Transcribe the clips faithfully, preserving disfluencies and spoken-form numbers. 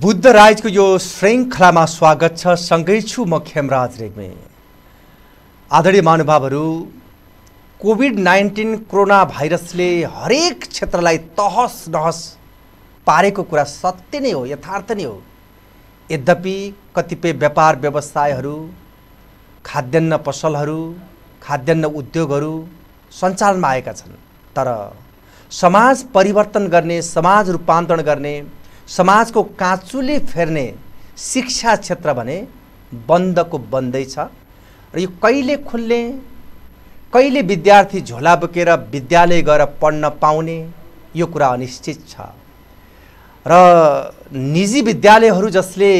बुद्ध राइजको यो श्रृङ्खलामा स्वागत छ। सँगै छु म खेमराज रेग्मी। आदरणीय महानुभावहरू, कोभिड नाइन्टीन कोरोना भाइरसले हरेक क्षेत्रलाई तहस नहस पारेको कुरा सत्य नै हो, यथार्थ नै हो। यद्यपि कतिपय व्यापार व्यवसायहरू, खाद्यान्न पसलहरू, खाद्यान्न उद्योगहरू सञ्चालनमा आएका छन्, तर समाज परिवर्तन गर्ने, समाज रूपान्तरण गर्ने, समाजको काँचुले फेर्ने शिक्षा क्षेत्र भने बन्दको बन्दै छ। र यो कहिले खुल्ने, कहिले विद्यार्थी झोला बोकेर विद्यालय गएर पढ्न पाउने, यो कुरा अनिश्चित छ। र निजी विद्यालयहरू जसले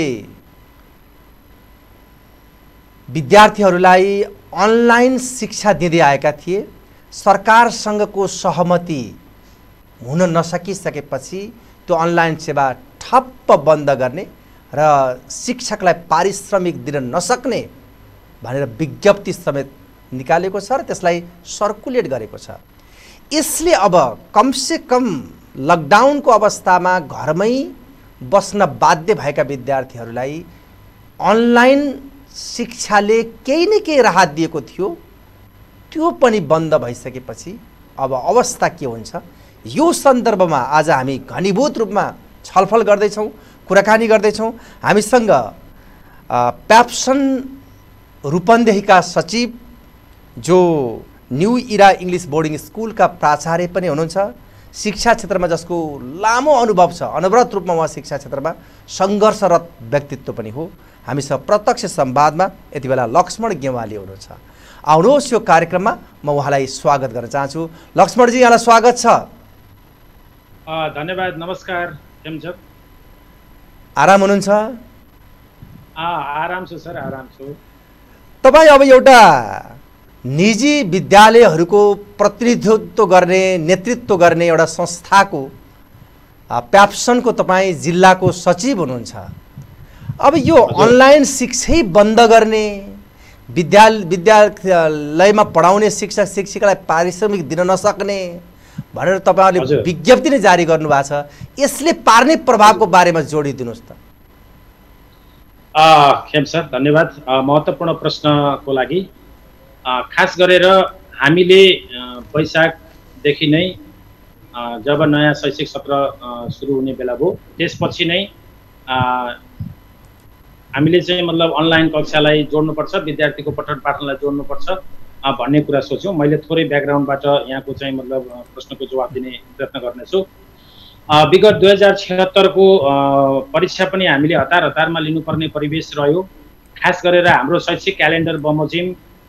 विद्यार्थीहरूलाई अनलाइन शिक्षा दिँदै आएका थिए, सरकारसँगको सहमति हुन नसकिसकेपछि त्यो अनलाइन सेवा ठप्प बन्द गर्ने र शिक्षकलाई पारिश्रमिक दिन नसक्ने भनेर विज्ञप्ति समेत निकालेको छ र त्यसलाई सर्कुलेट गरेको छ। यसले अब कमसे कम लकडाउनको अवस्थामा घरमै बस्न बाध्य भएका विद्यार्थीहरूलाई अनलाइन शिक्षाले केही न केही राहत दिएको थियो, त्यो पनि बन्द भइसकेपछि अब अवस्था के हुन्छ, यो सन्दर्भमा आज हामी घनीभूत रूपमा छलफल गर्दैछौँ, कुराकानी गर्दैछौँ। हामीसँग प्याप्सन रूपन्देहीका सचिव, जो न्यू इरा इङ्ग्लिस बोर्डिङ स्कुलका प्राचार्य पनि हुनुहुन्छ, शिक्षा क्षेत्रमा जसको लामो अनुभव छ, अनवरत रूपमा उहाँ शिक्षा क्षेत्रमा सङ्घर्षरत व्यक्तित्व पनि हो। हामीसँग प्रत्यक्ष संवादमा यति बेला लक्ष्मण गेवाली हुनुहुन्छ। आउनुहोस् यो कार्यक्रममा म उहाँलाई स्वागत गर्न चाहन्छु। लक्ष्मणजी, यहाँलाई स्वागत छ। धन्यवाद, नमस्कार। केम छ? आराम हुनुहुन्छ? आराम छु सर, आराम छु। तपाईँ अब एउटा निजी विद्यालयहरूको प्रतिनिधित्व गर्ने, नेतृत्व गर्ने एउटा संस्थाको प्याप्सनको तपाईँ जिल्लाको सचिव हुनुहुन्छ। अब यो अनलाइन शिक्षै बन्द गर्ने, विद्यालय विद्यालयमा पढाउने शिक्षक शिक्षिकालाई पारिश्रमिक दिन नसक्ने भनेर तपाईँहरूले विज्ञप्ति नै जारी गर्नुभएको छ। यसले पार्ने प्रभावको बारेमा जोडिदिनुहोस् त। खेम सर, धन्यवाद महत्त्वपूर्ण प्रश्नको लागि। खास गरेर हामीले वैशाखदेखि नै जब नयाँ शैक्षिक सत्र सुरु हुने बेला भयो, त्यसपछि नै हामीले चाहिँ मतलब अनलाइन कक्षालाई जोड्नुपर्छ, विद्यार्थीको पठन पाठनलाई जोड्नुपर्छ भन्ने कुरा सोच्यौँ। मैले थोरै ब्याकग्राउन्डबाट यहाँको चाहिँ मतलब प्रश्नको जवाब दिने प्रयत्न गर्नेछु। विगत दुई हजार छिहत्तरको परीक्षा पनि हामीले हतार हतारमा लिनुपर्ने परिवेश रह्यो। खास गरेर हाम्रो शैक्षिक क्यालेन्डर बमोजिम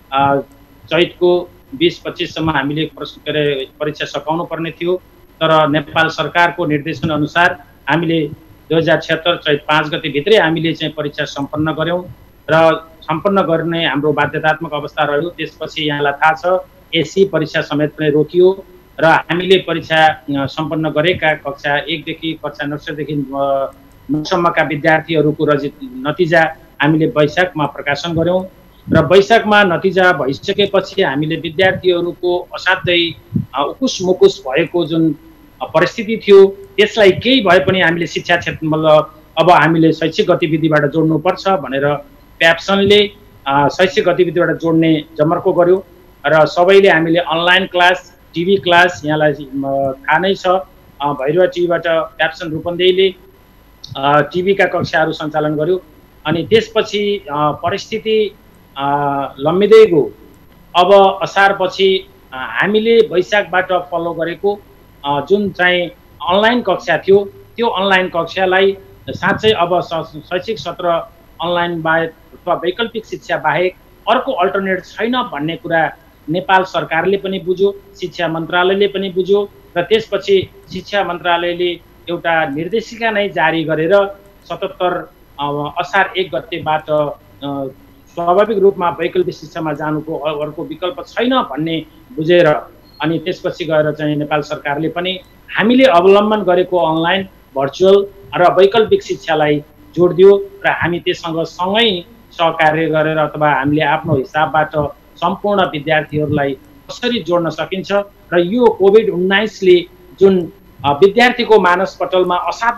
चैतको बिस पच्चिससम्म हामीले प्रश्न के अरे परीक्षा सकाउनु पर्ने थियो, तर नेपाल सरकारको निर्देशन अनुसार हामीले दुई हजार छिहत्तर चैत पाँच गतेभित्रै हामीले चाहिँ परीक्षा सम्पन्न गऱ्यौँ र सम्पन्न गर्ने हाम्रो बाध्यतात्मक अवस्था रह्यो। त्यसपछि यहाँलाई थाहा छ, एसी परीक्षा समेत पनि रोकियो र हामीले परीक्षा सम्पन्न गरेका कक्षा एकदेखि कक्षा नर्सरीदेखि नौसम्मका विद्यार्थीहरूको नतिजा हामीले वैशाखमा प्रकाशन गऱ्यौँ र वैशाखमा नतिजा भइसकेपछि हामीले विद्यार्थीहरूको असाध्यै उकुस मुकुस भएको जुन परिस्थिति थियो, त्यसलाई केही भए पनि हामीले शिक्षा क्षेत्र मतलब अब हामीले शैक्षिक गतिविधिबाट जोड्नुपर्छ भनेर प्याप्सनले शैक्षिक गतिविधिबाट जोड्ने जमर्को गर्यो र सबैले हामीले अनलाइन क्लास, टिभी क्लास, यहाँलाई थाहा नै छ भैरवा टिभीबाट प्याप्सन रूपन्देहीले टिभीका कक्षाहरू सञ्चालन गर्यो। अनि त्यसपछि परिस्थिति लम्बिँदै गयो। अब असारपछि हामीले वैशाखबाट फलो गरेको जुन चाहिँ अनलाइन कक्षा थियो, त्यो अनलाइन कक्षालाई साँच्चै अब शैक्षिक सत्र अनलाइन बाहेक अथवा वैकल्पिक शिक्षा बाहेक अर्को अल्टरनेट छैन भन्ने कुरा नेपाल सरकारले पनि बुझ्यो, शिक्षा मन्त्रालयले पनि बुझ्यो र त्यसपछि शिक्षा मन्त्रालयले एउटा निर्देशिका नै जारी गरेर सतहत्तर असार एक गतेबाट स्वाभाविक रूपमा वैकल्पिक शिक्षामा जानुको अर्को विकल्प छैन भन्ने बुझेर अनि त्यसपछि गएर चाहिँ नेपाल सरकारले पनि हामीले अवलम्बन गरेको अनलाइन, भर्चुअल र वैकल्पिक शिक्षालाई जोड दियो र हामी त्यससँग सँगै सहकार्य गरेर अथवा हामीले आफ्नो हिसाबबाट सम्पूर्ण विद्यार्थीहरूलाई कसरी जोड्न सकिन्छ र यो कोभिड उन्नाइसले जुन विद्यार्थीको मानसपटलमा असाध्यै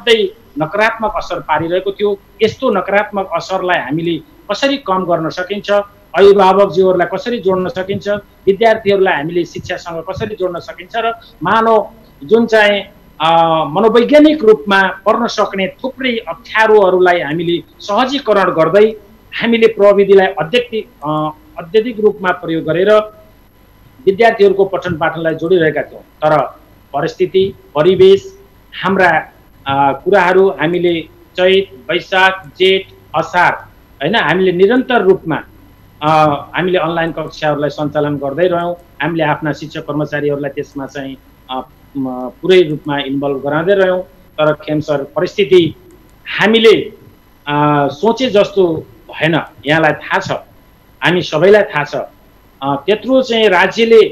नकारात्मक असर पारिरहेको थियो। यस्तो नकारात्मक असरलाई हामीले कसरी कम गर्न सकिन्छ, अभिभावकज्यूहरूलाई कसरी जोड्न सकिन्छ, विद्यार्थीहरूलाई हामीले शिक्षासँग कसरी जोड्न सकिन्छ र मानव जुन चाहिँ मनोवैज्ञानिक रूपमा पढ्न सक्ने थुप्रै अप्ठ्यारोहरूलाई हामीले सहजीकरण गर्दै हामीले प्रविधिलाई अत्यधिक अत्यधिक रूपमा प्रयोग गरेर विद्यार्थीहरूको पठन पाठनलाई जोडिरहेका थियौँ। तर परिस्थिति, परिवेश, हाम्रा कुराहरू हामीले चैत, वैशाख, जेठ, असार हैन हामीले निरन्तर रूपमा हामीले अनलाइन कक्षाहरूलाई सञ्चालन गर्दै रह्यौँ। हामीले आफ्ना शिक्षक कर्मचारीहरूलाई त्यसमा चाहिँ पुरै रूपमा इन्भल्भ गराउँदै रह्यौँ। तर खेमसर परिस्थिति हामीले सोचे जस्तो भएन। यहाँलाई थाहा छ, हामी सबैलाई थाहा छ, त्यत्रो चाहिँ राज्यले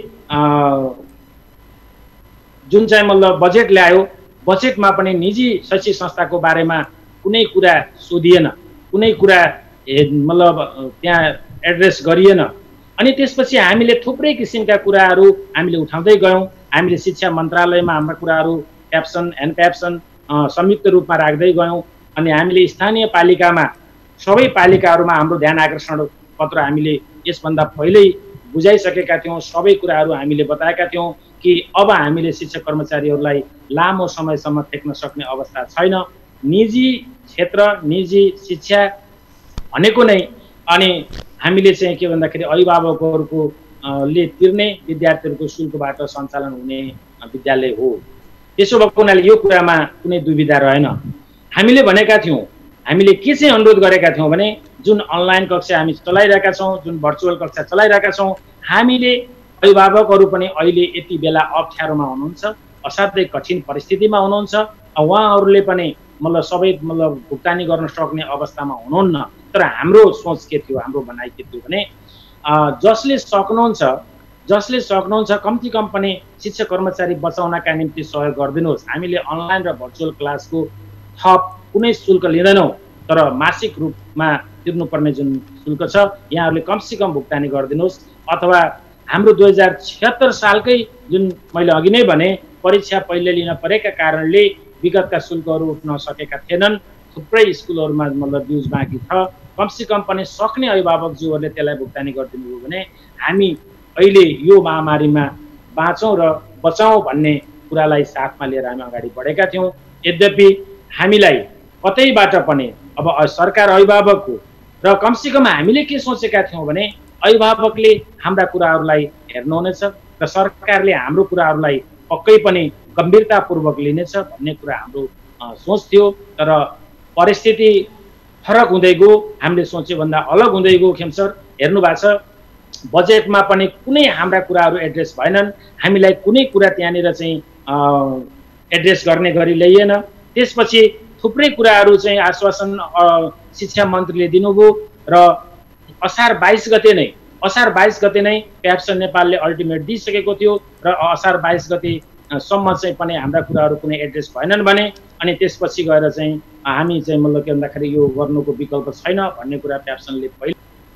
जुन चाहिँ मतलब बजेट ल्यायो, बजेटमा पनि निजी शैक्षिक संस्थाको बारेमा कुनै कुरा सोधिएन, कुनै कुरा मतलब त्यहाँ एड्रेस गरिएन। अनि त्यसपछि हामीले थुप्रै किसिमका कुराहरू हामीले उठाउँदै गयौँ। हामीले शिक्षा मन्त्रालयमा हाम्रा कुराहरू क्याप्सन एन्ड क्याप्सन संयुक्त रूपमा राख्दै गयौँ। अनि हामीले स्थानीय पालिकामा सबै पालिकाहरूमा हाम्रो ध्यान आकर्षण पत्र हामीले यसभन्दा पहिल्यै बुझाइसकेका थियौँ। सबै कुराहरू हामीले बताएका थियौँ कि अब हामीले शिक्षक कर्मचारीहरूलाई लामो समयसम्म टेक्न सक्ने अवस्था छैन। निजी क्षेत्र, निजी शिक्षा भनेको नै अनि हामीले चाहिँ के भन्दाखेरि अभिभावकहरूको ले तिर्ने विद्यार्थीहरूको शुल्कबाट सञ्चालन हुने विद्यालय हो। त्यसो भएको हुनाले यो कुरामा कुनै दुविधा रहेन। हामीले भनेका थियौँ, हामीले के चाहिँ अनुरोध गरेका थियौँ भने जुन अनलाइन कक्षा हामी चलाइरहेका छौँ, जुन भर्चुअल कक्षा चलाइरहेका छौँ, हामीले अभिभावकहरू पनि अहिले यति बेला अप्ठ्यारोमा हुनुहुन्छ, असाध्यै कठिन परिस्थितिमा हुनुहुन्छ। उहाँहरूले पनि मतलब सबै मतलब भुक्तानी गर्न सक्ने अवस्थामा हुनुहुन्न। तर हाम्रो सोच के थियो, हाम्रो भनाइ के थियो भने जसले सक्नुहुन्छ जसले सक्नुहुन्छ कम्ती कम पनि शिक्षक कर्मचारी बचाउनका निम्ति सहयोग गरिदिनुहोस्। हामीले अनलाइन र भर्चुअल क्लासको थप कुनै शुल्क लिँदैनौँ, तर मासिक रूपमा तिर्नुपर्ने जुन शुल्क छ यहाँहरूले कमसेकम भुक्तानी गरिदिनुहोस्। अथवा हाम्रो दुई हजार छिहत्तर सालकै जुन मैले अघि नै भने परीक्षा पहिले लिन परेका कारणले विगतका शुल्कहरू उठ्न सकेका थिएनन्। थुप्रै स्कुलहरूमा मतलब ब्युज बाँकी छ। कमसेकम पनि सक्ने अभिभावकज्यूहरूले त्यसलाई भुक्तानी गरिदिनु हो भने हामी अहिले यो महामारीमा बाँचौँ र बचाउँ भन्ने कुरालाई साथमा लिएर हामी अगाडि बढेका थियौँ। यद्यपि हामीलाई कतैबाट पनि अब सरकार अभिभावकको र कमसेकम हामीले के सोचेका थियौँ भने अभिभावकले हाम्रा कुराहरूलाई हेर्नुहुनेछ र सरकारले हाम्रो कुराहरूलाई पक्कै पनि गम्भीरतापूर्वक लिनेछ भन्ने कुरा हाम्रो सोच थियो। तर परिस्थिति फरक हुँदै गयो, हामीले सोचे भन्दा अलग हुँदै गयो। खेमसर हेर्नु भएको छ, बजेटमा पनि कुनै हाम्रा कुराहरू एड्रेस भएनन्। हामीलाई कुनै कुरा त्यहाँनिर चाहिँ एड्रेस गर्ने गरी ल्याइएन। त्यसपछि थुप्रै कुराहरू चाहिँ आश्वासन शिक्षा मन्त्रीले दिनुभयो र असार बाइस गते नै असार बाइस गते नै क्याप्सन नेपालले अल्टिमेट दिइसकेको थियो र असार बाइस गते सम्म चाहिँ पनि हाम्रा कुराहरू कुनै एड्रेस भएनन् भने अनि त्यसपछि गएर चाहिँ हामी चाहिँ मतलब के भन्दाखेरि यो गर्नुको विकल्प छैन भन्ने कुरा क्याप्सनले पहिले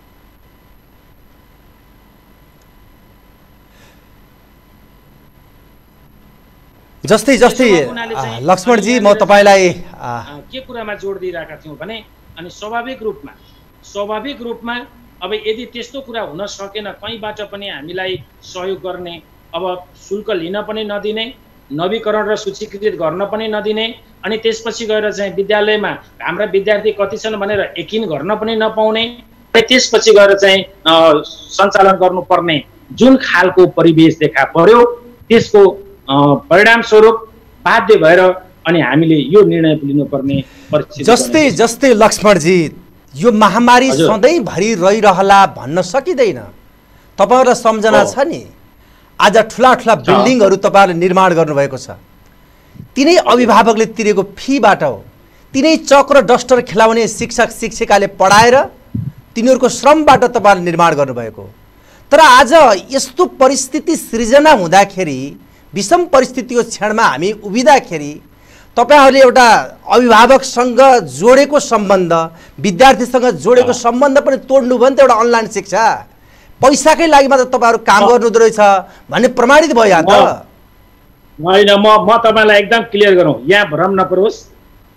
जस्तै जस्तै लक्ष्मणजी म तपाईलाई के कुरामा जोड दिइरहेका थियौँ भने अनि स्वाभाविक रूपमा स्वाभाविक रूपमा अब यदि त्यस्तो कुरा हुन सकेन, कहीँबाट पनि हामीलाई सहयोग गर्ने, अब शुल्क लिन पनि नदिने, नवीकरण र सूचीकृत गर्न पनि नदिने, अनि त्यसपछि गएर चाहिँ विद्यालयमा हाम्रा विद्यार्थी कति छन् भनेर यकिन गर्न पनि नपाउने, त्यसपछि गएर चाहिँ सञ्चालन गर्नुपर्ने जुन खालको परिवेश देखा पर्यो त्यसको परिणाम स्वरूप बाध्य भएर अनि हामीले यो निर्णय लिनुपर्ने परिस्थिति। जस्तै जस्तै लक्ष्मणजी यो महामारी सधैँभरि रहिरहला भन्न सकिँदैन। तपाईँहरूलाई सम्झना छ नि, आज ठुला ठुला बिल्डिङहरू तपाईँहरूले निर्माण गर्नुभएको छ, तिनै अभिभावकले तिरेको फीबाट हो, तिनै चक र डस्टर खेलाउने शिक्षक शिक्षिकाले पढाएर तिनीहरूको श्रमबाट तपाईँहरूले निर्माण गर्नुभएको। तर आज यस्तो परिस्थिति सृजना हुँदाखेरि, विषम परिस्थितिको क्षणमा हामी उभिँदाखेरि तपाईहरूले एउटा अभिभावकसँग जोडेको सम्बन्ध, विद्यार्थीसँग जोडेको सम्बन्ध पनि तोड्नु भयो नि त। एउटा अनलाइन शिक्षा पैसाकै लागि मात्र तपाईँहरू काम गर्नुहुँदो रहेछ भन्ने प्रमाणित भयो यहाँ त। होइन, म म तपाईँलाई एकदम क्लियर गरौँ, यहाँ भ्रम नपरोस्।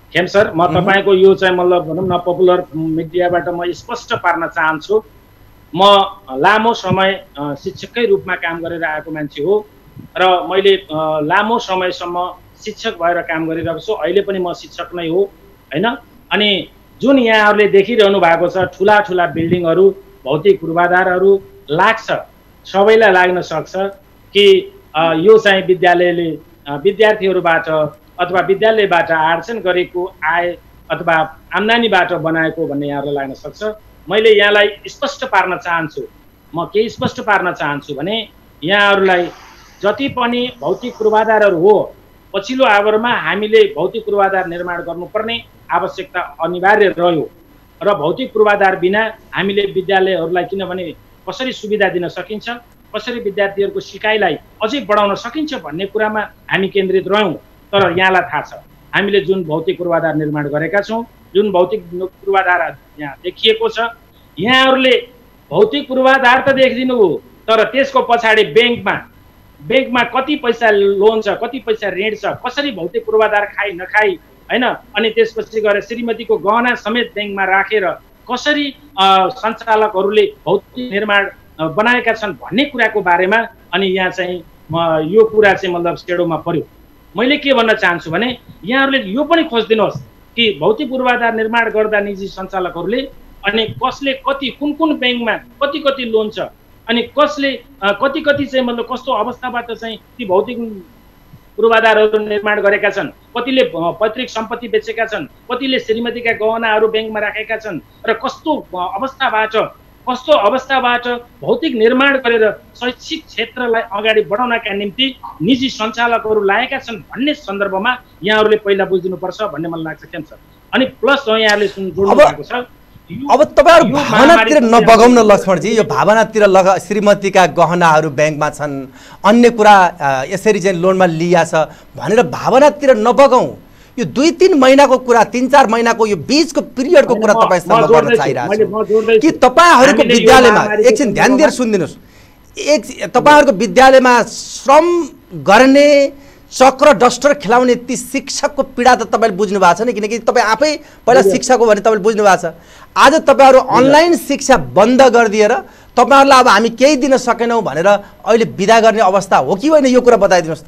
खेम सर, म तपाईँको यो चाहिँ मतलब भनौँ न पपुलर मिडियाबाट म स्पष्ट पार्न चाहन्छु, म लामो समय शिक्षककै रूपमा काम गरेर आएको मान्छे हो र मैले लामो समयसम्म शिक्षक भएर काम गरिरहेको छु। अहिले पनि म शिक्षक नै हो हैन। अनि जुन यहाँहरूले देखिरहनु भएको छ ठुला ठुला बिल्डिङहरू, भौतिक पूर्वाधारहरू लाग्छ, सबैलाई लाग्न सक्छ कि यो चाहिँ विद्यालयले विद्यार्थीहरूबाट अथवा विद्यालयबाट आर्जन गरेको आय अथवा आम्दानीबाट बनाएको भन्ने यहाँहरूलाई लाग्न सक्छ। मैले यहाँलाई स्पष्ट पार्न चाहन्छु, म के स्पष्ट पार्न चाहन्छु भने यहाँहरूलाई जति पनि भौतिक पूर्वाधारहरू हो, पछिल्लो आवरमा हामीले भौतिक पूर्वाधार निर्माण गर्नुपर्ने आवश्यकता अनिवार्य रह्यो र भौतिक पूर्वाधार बिना हामीले विद्यालयहरूलाई किनभने कसरी सुविधा दिन सकिन्छ, कसरी विद्यार्थीहरूको सिकाइलाई अझै बढाउन सकिन्छ भन्ने कुरामा हामी केन्द्रित रह्यौँ। तर यहाँलाई थाहा छ हामीले जुन भौतिक पूर्वाधार निर्माण गरेका छौँ, जुन भौतिक पूर्वाधार यहाँ देखिएको छ, यहाँहरूले भौतिक पूर्वाधार त देखिदिनु हो, तर त्यसको पछाडि ब्याङ्कमा ब्याङ्कमा कति पैसा लोन छ, कति पैसा ऋण छ, कसरी भौतिक पूर्वाधार खाइ नखाइ हैन, अनि त्यसपछि गएर श्रीमतीको गहना समेत ब्याङ्कमा राखेर कसरी सञ्चालकहरूले भौतिक निर्माण बनाएका छन् भन्ने कुराको बारेमा अनि यहाँ चाहिँ यो कुरा चाहिँ मतलब सेडोमा पर्यो। मैले के भन्न चाहन्छु भने यहाँहरूले यो पनि खोजिदिनुहोस् कि भौतिक पूर्वाधार निर्माण गर्दा निजी सञ्चालकहरूले अनि कसले कति कुन कुन ब्याङ्कमा कति कति लोन छ, अनि कसले कति कति चाहिँ मतलब कस्तो अवस्थाबाट चाहिँ ती भौतिक पूर्वाधारहरू निर्माण गरेका छन्, कतिले पैतृक सम्पत्ति बेचेका छन्, कतिले श्रीमतीका गहनाहरू ब्याङ्कमा राखेका छन् र कस्तो अवस्थाबाट कस्तो अवस्थाबाट भौतिक निर्माण गरेर शैक्षिक क्षेत्रलाई अगाडि बढाउनका निम्ति निजी सञ्चालकहरू लागेका छन् भन्ने सन्दर्भमा यहाँहरूले पहिला बुझिदिनुपर्छ भन्ने मलाई लाग्छ खेम सर। अनि प्लस यहाँहरूले जोड्नु भएको छ, अब तपाईँहरू भावनातिर नबगाउँ न लक्ष्मणजी, यो भावनातिर लग श्रीमतीका गहनाहरू ब्याङ्कमा छन्, अन्य कुरा यसरी चाहिँ लोनमा लिया छ भनेर भावनातिर नबगाउँ। यो दुई तीन महीनाको कुरा, तीन चार महीनाको यो बीचको पिरियडको कुरा तपाईँसँग गर्न चाहिरहेको छु कि तपाईँहरूको विद्यालयमा एकछिन ध्यान दिएर सुनिदिनुहोस्, एक तपाईँहरूको विद्यालयमा श्रम गर्ने चक्र डस्टर खेलाउने ती शिक्षकको पीडा त तपाईँले बुझ्नु भएको छ नि, किनकि तपाईँ आफै पहिला शिक्षक हो भने तपाईँले बुझ्नु भएको छ। आज तपाईँहरू अनलाइन शिक्षा बन्द गरिदिएर तपाईँहरूलाई अब हामी केही दिन सकेनौँ भनेर अहिले बिदा गर्ने अवस्था हो कि होइन, यो कुरा बताइदिनुहोस्।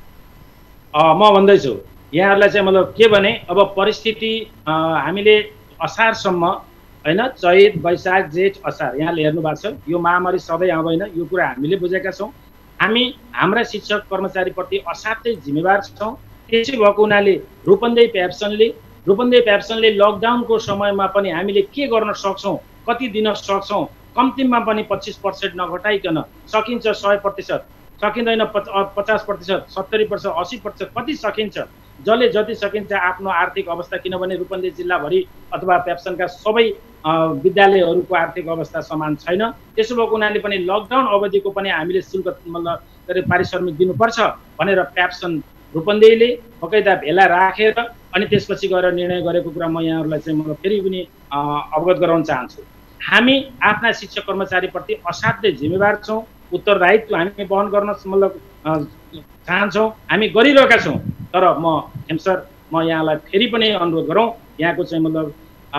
म भन्दैछु यहाँहरूलाई चाहिँ मतलब के भने अब परिस्थिति हामीले असारसम्म होइन, चैत वैशाख जेठ असार यहाँले हेर्नु भएको छ, यो महामारी सधैँ आउँदैन, यो कुरा हामीले बुझेका छौँ। हामी हाम्रा शिक्षक कर्मचारीप्रति असाध्यै जिम्मेवार छौँ। त्यसै भएको हुनाले रूपन्देही प्याप्सनले रूपन्देही प्याप्सनले लकडाउनको समयमा पनि हामीले के गर्न सक्छौँ, कति दिन सक्छौँ, कम्तीमा पनि पच्चिस पर्सेन्ट नघटाइकन सकिन्छ सय प्रतिशत, सकिँदैन पचास प्रतिशत, सत्तरी प्रतिशत, अस्सी प्रतिशत, कति सकिन्छ, जसले जति सकिन्छ आफ्नो आर्थिक अवस्था, किनभने रूपन्देही जिल्लाभरि अथवा प्याप्सनका सबै विद्यालयहरूको आर्थिक अवस्था समान छैन। त्यसो भएको हुनाले पनि लकडाउन अवधिको पनि हामीले शुल्क मतलब पारिश्रमिक दिनुपर्छ भनेर प्याप्सन रूपन्देहीले बकैदा भेला राखेर अनि त्यसपछि गएर निर्णय गरेको कुरा म यहाँहरूलाई चाहिँ म फेरि पनि अवगत गराउन चाहन्छु। हामी आफ्ना शिक्षक कर्मचारीप्रति असाध्यै जिम्मेवार छौँ, उत्तरदायित्व हामी वहन गर्न मतलब चाहन्छौँ, हामी गरिरहेका छौँ। तर म हेम सर म यहाँलाई फेरि पनि अनुरोध गरौँ, यहाँको चाहिँ मतलब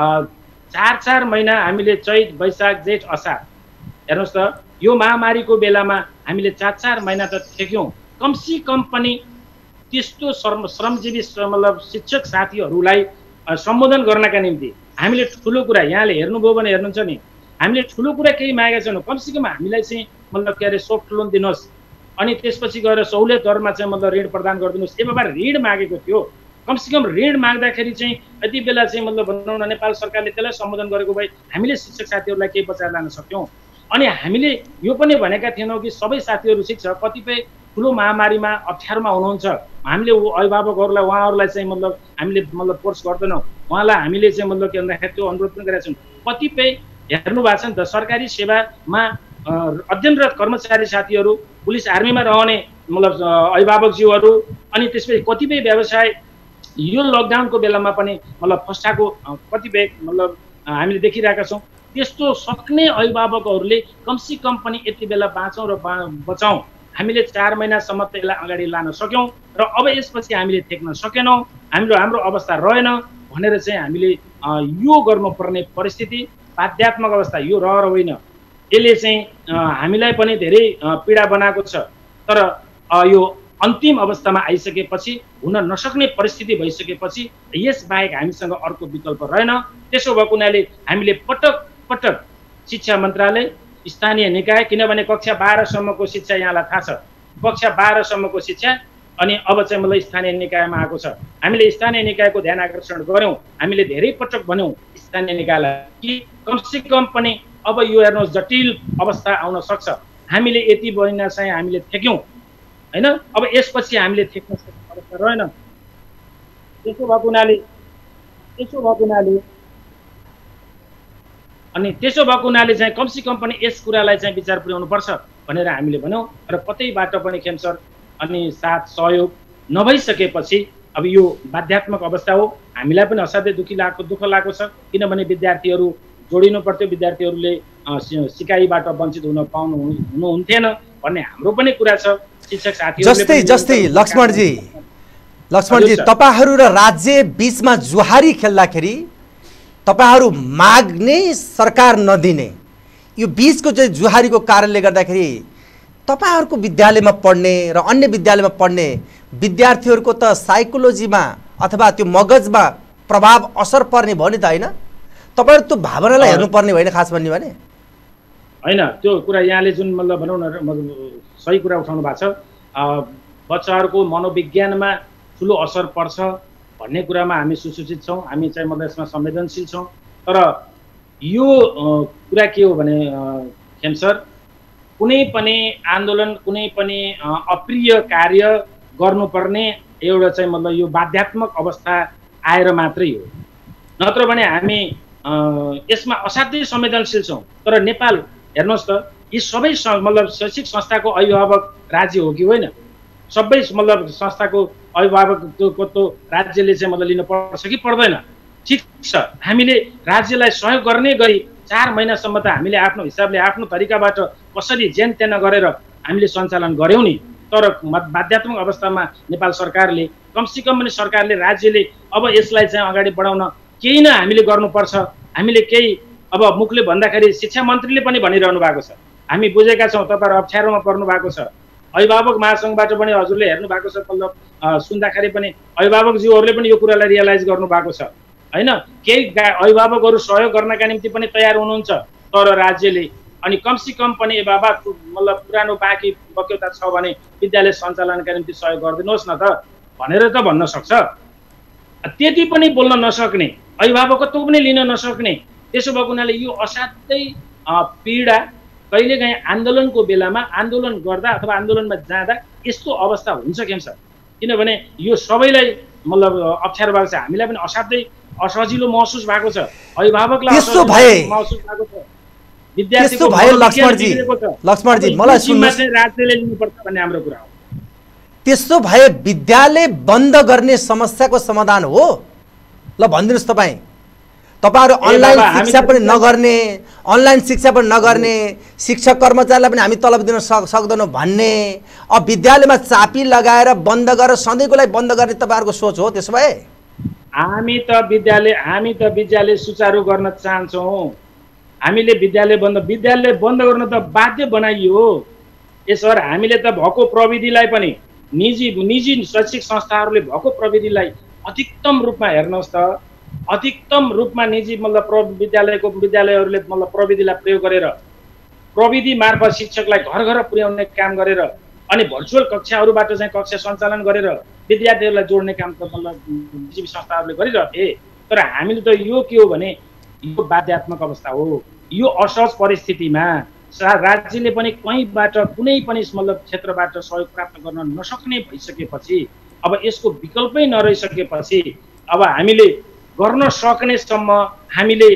चार चार महिना हामीले चैत वैशाख जेठ असार हेर्नुहोस् त, यो महामारीको बेलामा हामीले चार चार महिना त थेक्यौँ, कमसी कम पनि त्यस्तो श्रम श्रमजीवी मतलब शिक्षक साथीहरूलाई सम्बोधन गर्नका निम्ति हामीले ठुलो कुरा यहाँले हेर्नुभयो भने हेर्नुहुन्छ नि, हामीले ठुलो कुरा केही मागेका छैनौँ। कमसेकम हामीलाई चाहिँ मतलब के अरे सफ्ट लोन दिनुहोस्, अनि त्यसपछि गएर सहुलियत दरमा चाहिँ मतलब ऋण प्रदान गरिदिनुहोस्। एक बार ऋण मागेको थियो, कमसेकम ऋण माग्दाखेरि चाहिँ यति बेला चाहिँ मतलब भनौँ न नेपाल सरकारले त्यसलाई सम्बोधन गरेको भए हामीले शिक्षक साथीहरूलाई केही बचाएर लान सक्थ्यौँ। अनि हामीले यो पनि भनेका थिएनौँ कि सबै साथीहरू शिक्षक कतिपय ठुलो महामारीमा अप्ठ्यारोमा हुनुहुन्छ, हामीले अभिभावकहरूलाई उहाँहरूलाई चाहिँ मतलब हामीले मतलब फोर्स गर्दैनौँ, उहाँलाई हामीले चाहिँ मतलब के भन्दाखेरि त्यो अनुरोध पनि गरेका छौँ। कतिपय हेर्नु भएको छ नि त सरकारी सेवामा अध्ययनरत कर्मचारी साथीहरू, पुलिस आर्मीमा रहने मतलब अभिभावकज्यूहरू, अनि त्यसपछि कतिपय व्यवसाय यो लकडाउनको बेलामा पनि मतलब फस्टाएको कतिपय मतलब हामीले देखिरहेका छौँ। त्यस्तो सक्ने अभिभावकहरूले कमसे कम पनि यति बेला बाँचौँ र बचाउँ। हामीले चार महिनासम्म त्यसलाई अगाडि लान सक्यौँ र अब यसपछि हामीले थेक्न सकेनौँ, हाम्रो हाम्रो अवस्था रहेन। भनेर चाहिँ हामीले यो गर्नुपर्ने परिस्थिति बाध्यात्मक अवस्था यो रहर होइन। यसले चाहिँ हामीलाई पनि धेरै पीडा बनाएको छ। तर यो अन्तिम अवस्थामा आइसकेपछि हुन नसक्ने परिस्थिति भइसकेपछि यसबाहेक हामीसँग अर्को विकल्प रहेन। त्यसो भएको हुनाले हामीले पटक पटक शिक्षा मन्त्रालय, स्थानीय निकाय, किनभने कक्षा बाह्रसम्मको शिक्षा यहाँलाई थाहा छ, कक्षा बाह्रसम्मको शिक्षा अनि अब चाहिँ मलाई स्थानीय निकायमा आएको छ। हामीले स्थानीय निकायको ध्यान आकर्षण गऱ्यौँ। हामीले धेरै पटक भन्यौँ स्थानीय निकायलाई कि कमसे कम पनि अब यो हेर्नुहोस् जटिल अवस्था आउन सक्छ, हामीले यति महिना चाहिँ हामीले थेक्यौँ होइन, अब यसपछि हामीले थेक्न सक्ने अवस्था रहेन। त्यसो भएको हुनाले त्यसो भएको हुनाले अनि त्यसो भएको हुनाले चाहिँ कमसे कम पनि यस कुरालाई चाहिँ विचार पुर्याउनुपर्छ भनेर हामीले भन्यौँ। र कतैबाट पनि खेमसर अनि साथ सहयोग नभइसकेपछि अब यो बाध्यात्मक अवस्था हो। हामीलाई पनि असाध्यै दुखी लागेको दुःख लागेको छ, किनभने विद्यार्थीहरू जोडिनु पर्थ्यो, विद्यार्थीहरूले सिकाइबाट वञ्चित हुन पाउनु हुनुहुन्थेन भन्ने हाम्रो पनि कुरा छ। शिक्षक साथीहरूले जस्तै जस्तै लक्ष्मणजी लक्ष्मणजी तपाईहरू र राज्य बीचमा जुहारी खेल्दाखेरि तपाईहरू माग्ने सरकार नदिने यो बीचको चाहिँ जुहारीको कारणले गर्दाखेरि तपाईहरूको विद्यालयमा पढ्ने र अन्य विद्यालयमा पढ्ने विद्यार्थीहरूको त साइकोलोजीमा अथवा त्यो मगजमा प्रभाव असर पर्ने भयो नि त होइन? तपाईहरू त्यो भावनालाई हेर्नुपर्ने होइन खास भन्ने भने होइन। त्यो कुरा यहाँले जुन मतलब भनौँ न सही कुरा उठाउनु भएको छ। बच्चाहरूको मनोविज्ञानमा ठुलो असर पर्छ भन्ने कुरामा हामी सुसूचित छौँ, हामी चाहिँ मतलब यसमा संवेदनशील छौँ। तर यो कुरा के हो भने खेमसर, कुनै पनि आन्दोलन, कुनै पनि अप्रिय कार्य गर्नुपर्ने एउटा चाहिँ मतलब यो बाध्यात्मक अवस्था आएर मात्रै हो, नत्र भने हामी यसमा असाध्यै संवेदनशील छौँ। तर नेपाल हेर्नुहोस् त, यी सबै मतलब शैक्षिक संस्थाको अभिभावक राज्य हो कि होइन? सबै मतलब संस्थाको अभिभावकको त राज्यले चाहिँ मतलब लिनु पर्छ कि पर्दैन? ठिक छ, हामीले राज्यलाई सहयोग गर्ने गरी चार महिनासम्म त हामीले आफ्नो हिसाबले आफ्नो तरिकाबाट कसरी जेन तेन गरेर हामीले सञ्चालन गऱ्यौँ नि। तर बाध्यात्मक अवस्थामा नेपाल सरकारले कमसेकम पनि सरकारले राज्यले अब यसलाई चाहिँ अगाडि बढाउन केही न हामीले गर्नुपर्छ। हामीले केही अब मुखले भन्दाखेरि शिक्षा मन्त्रीले पनि भनिरहनु भएको छ, हामी बुझेका छौँ तपाईँहरू अप्ठ्यारोमा पर्नु भएको छ। अभिभावक महासङ्घबाट पनि हजुरले हेर्नु भएको छ, मतलब सुन्दाखेरि पनि अभिभावकज्यूहरूले पनि यो कुरालाई रियलाइज गर्नु भएको छ होइन? केही अभिभावकहरू सहयोग गर्नका निम्ति पनि तयार हुनुहुन्छ, तर राज्यले अनि कमसे कम पनि बाबा मतलब पुरानो बाँकी बक्यौता छ भने विद्यालय सञ्चालनका निम्ति सहयोग गरिदिनुहोस् न त भनेर त भन्न सक्छ। त्यति पनि बोल्न नसक्ने, अभिभावकत्व पनि लिन नसक्ने, त्यसो भएको हुनाले यो असाध्यै पीडा कहिलेकाहीँ आन्दोलनको बेलामा आन्दोलन गर्दा अथवा आन्दोलनमा जाँदा यस्तो अवस्था हुन्छ खेम्छ। किनभने यो सबैलाई मतलब अप्ठ्यारो भएको छ, हामीलाई पनि असाध्यै असजिलो महसुस भएको छ, अभिभावकलाई त्यसो भए महसुस भएको छ, त्यस्तो भए लक्ष्मणजी लक्ष्मणजी मलाई सुन्नुहोस्, राज्यले लिनुपर्छ भन्ने हाम्रो कुरा हो। त्यसो भए विद्यालय बन्द गर्ने समस्याको समाधान हो ल भनिदिनुहोस् तपाईँ। तपाईहरु अनलाइन शिक्षा पनि नगर्ने, अनलाइन शिक्षा पनि नगर्ने, शिक्षक कर्मचारीलाई पनि हामी तलब दिन सक्दैनौँ भन्ने, अब विद्यालयमा चापी लगाएर बन्द गरेर सधैँको लागि बन्द गर्ने तपाईहरुको सोच हो? त्यसो भए हामी त विद्यालय हामी त विद्यालय सुचारू गर्न चाहन्छौँ। हामीले विद्यालय बन्द विद्यालय बन्द गर्न त बाध्य बनाइयो यसर। हामीले त भएको प्रविधिलाई पनि निजी निजी शैक्षिक संस्थाहरूले भएको प्रविधिलाई अधिकतम रूपमा हेर्नुहोस् त, अधिकतम रूपमा निजी मतलब प्र विद्यालयको विद्यालयहरूले मतलब प्रविधिलाई प्रयोग गरेर प्रविधि मार्फत शिक्षकलाई घर घर पुर्याउने काम गरेर अनि भर्चुअल कक्षाहरूबाट चाहिँ कक्षा सञ्चालन गरेर विद्यार्थीहरूलाई जोड्ने काम त मतलब निजी संस्थाहरूले गरिरहेथे। तर हामीले त यो के हो भने यो बाध्यात्मक अवस्था हो। यो असहज परिस्थितिमा राज्यले पनि कहीँबाट कुनै पनि मतलब क्षेत्रबाट सहयोग प्राप्त गर्न नसक्ने भइसकेपछि, अब यसको विकल्पै नरहिसकेपछि अब हामीले गर्न सक्नेसम्म हामीले